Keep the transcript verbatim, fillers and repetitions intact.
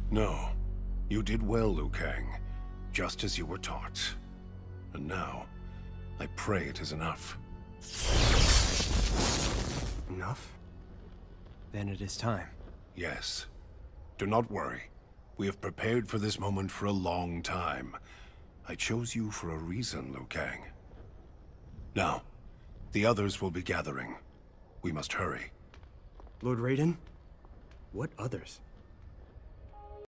No. You did well, Kang. Just as you were taught. And now, I pray it is enough. Enough? Then it is time. Yes. Do not worry. We have prepared for this moment for a long time. I chose you for a reason, Liu Kang. Now, the others will be gathering. We must hurry. Lord Raiden? What others?